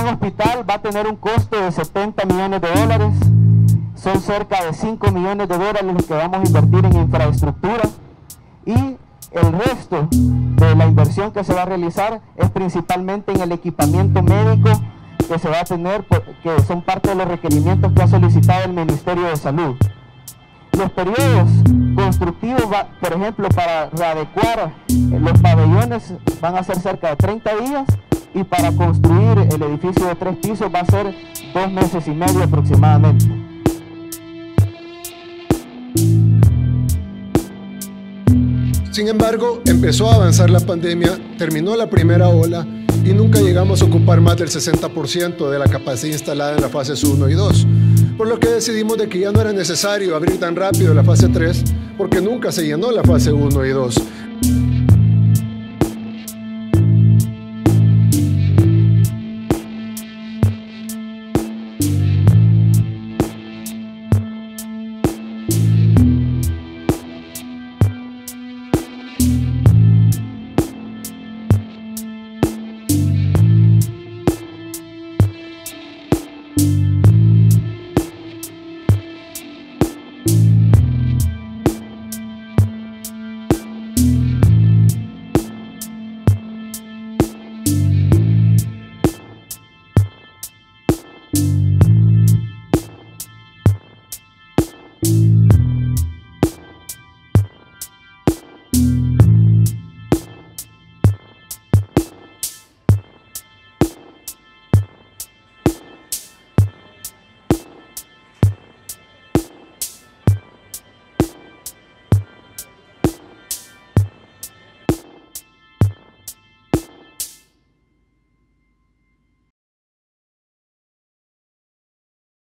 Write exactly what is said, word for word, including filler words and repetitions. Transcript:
nuevo hospital va a tener un costo de setenta millones de dólares. Son cerca de cinco millones de dólares los que vamos a invertir en infraestructura, y el resto de la inversión que se va a realizar es principalmente en el equipamiento médico que se va a tener, que son parte de los requerimientos que ha solicitado el Ministerio de Salud. Los periodos constructivos, por ejemplo, para readecuar los pabellones van a ser cerca de treinta días, y para construir el edificio de tres pisos va a ser dos meses y medio aproximadamente. Sin embargo, empezó a avanzar la pandemia, terminó la primera ola y nunca llegamos a ocupar más del sesenta por ciento de la capacidad instalada en las fases uno y dos, por lo que decidimos de que ya no era necesario abrir tan rápido la fase tres, porque nunca se llenó la fase uno y dos.